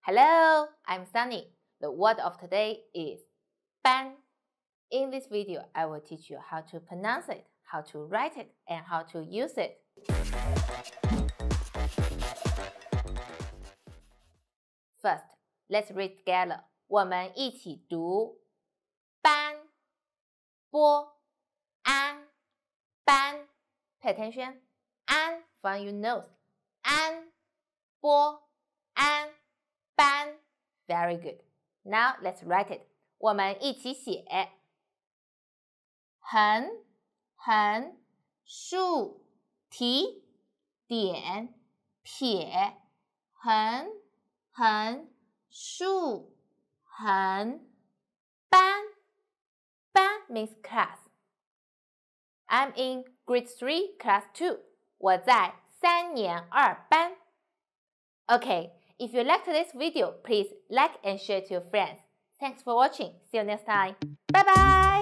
Hello, I'm Sunny. The word of today is 班. In this video, I will teach you how to pronounce it, how to write it, and how to use it. First, let's read together. 我们一起读班波安班 Pay attention. 安 from your nose. 安波安班 Very good. Now let's write it. 我们一起写横横竖提点撇横横竖横班班 means class. I'm in grade 3, class 2. 我在3年2班。Okay, if you liked this video, please like and share to your friends. Thanks for watching. See you next time. Bye bye.